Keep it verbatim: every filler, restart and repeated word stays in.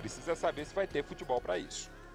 precisa saber se vai ter futebol para isso.